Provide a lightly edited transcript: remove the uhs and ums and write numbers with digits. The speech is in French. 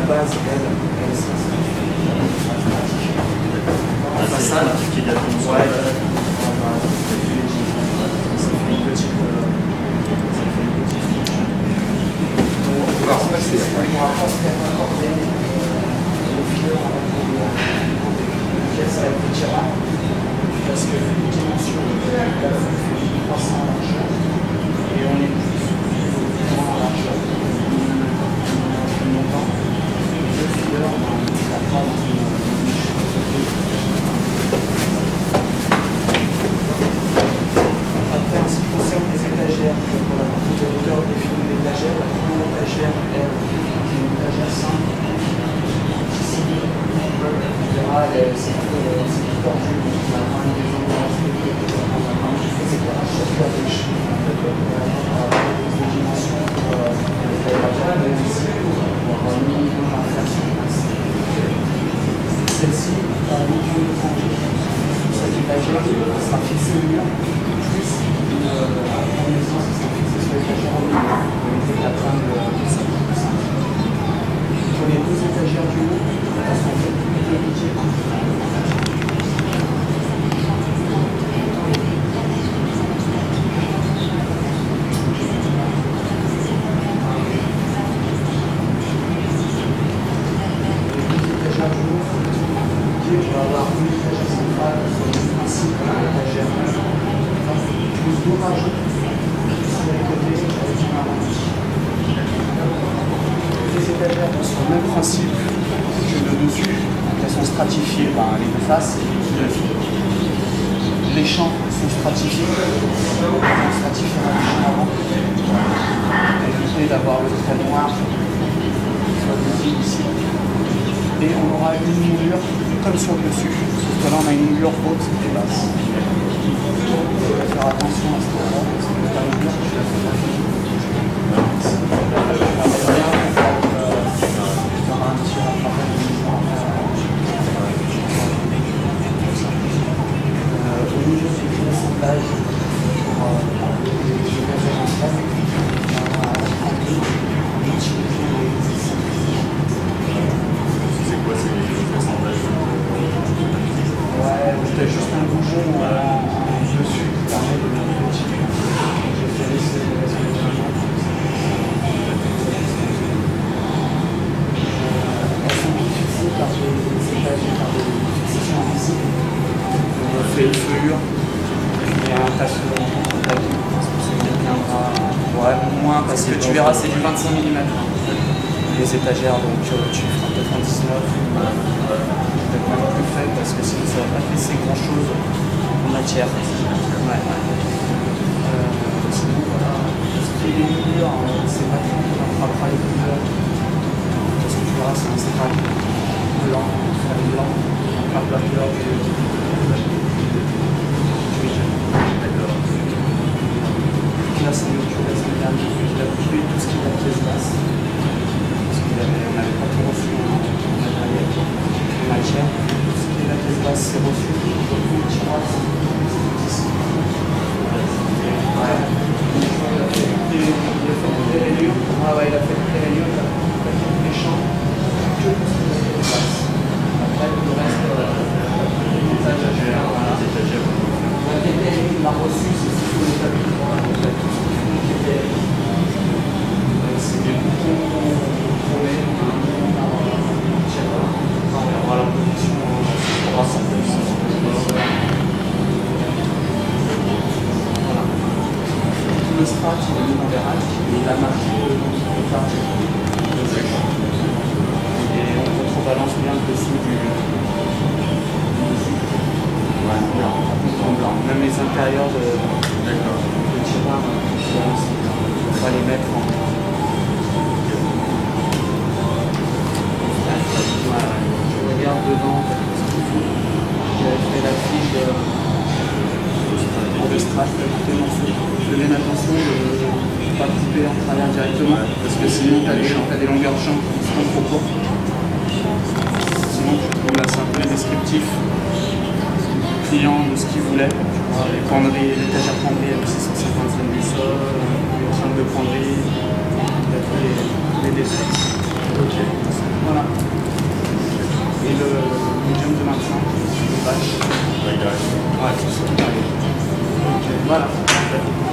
base, elle la façade qui est de la ouais, ça fait une petite. On va repasser. On va passer à accorder le fileur avec pièce avec le tirant. Parce que les dimensions de la fait 300 en largeur et on est plus en largeur. Montant. Le fileur, on a la forme après, en ce qui concerne les étagères, pour la partie de hauteur définie de l'étagère, la première étagère est une étagère simple. Ici, on verra, c'est plus tordu, donc on a vraiment des endroits respectés. Les éclairages circulaires des dimensions de l'étagère, mais aussi pour avoir un minimum d'inflation. Celle-ci, par le milieu de cette étagère, sera fixée au mur, plus une combinaison qui sera fixée sur l'étagère au milieu, avec la trame de 5%. Pour les deux étagères du haut, elles sont faites plus de métier. On va avoir une étagère centrale ainsi que l'étagère plus deux rajouts sur les côtés avec une arrondi. Les étagères sont le même principe que le dessus, elles sont stratifiées par les deux faces. Les champs sont stratifiés, on stratifiera les champs avant pour éviter d'avoir le trait noir soit visible ici. Et on aura une moulure comme sur le dessus, sauf que là on a une moulure haute et basse. On va faire attention à ce moment-là, parce que la moulure, je la fais pas bien. Un tir à travers au niveau du assemblage pour les étagères ensemble, on va utiliser les ouais, t'as juste un bouton dessus qui permet de mettre le petit. J'ai fait laisser elles sont toutes fixées par des étages et par des fixations invisibles. On fait une feuillure et un tassement. Ouais, moins parce que tu verras, c'est du 25 mm. Les étagères, donc tu feras peut-être un 19, peut-être même plus faible parce que sinon ça ne va pas te laisser grand chose en matière. Ouais. Sinon, voilà, tout ce qui est les murs, c'est pas trop, on frappera les couleurs. Parce que tu verras, c'est un strac blanc, blanc, on frappe la couleur du. Là, c'est le curé, c'est le dernier qui a coupé tout ce qui est la pièce basse. On n'avait pas tout reçu en matériel, en matière. Tout ce qui est la pièce basse, c'est reçu. Donc, le tiroir, c'est ici. Ouais. Il a fait toutes les rainures. Ah ouais, il a fait toutes les rainures, il a fait tous les champs. Que pour ce qui est la pièce basse. Après, le reste, les étagères, voilà. La TPL, il l'a reçu, c'est ce qu'on est habitué. Donc, tout ce qui est TPL. C'est des boutons. On aura la position 300 plus. Voilà. Tout le strat, il est mis dans les racks et il a marqué le target. Et on contrebalance bien le dessous du en blanc. Même les intérieurs de tiroir, on va les mettre en. Je regarde devant j'avais fait la fiche de strat, tous les morceaux. Je donne attention de ne pas couper en travers directement, parce que sinon tu as des longueurs de champ qui seront trop courtes. Sinon là c'est un peu descriptif du client, de ce qu'il voulait. Les penderies, l'étagère penderie avec 650 du sol, les trains de penderie, il y a tous les détails. Ok. Voilà. vache. Ouais, Ouais, c'est ça. Donc, voilà.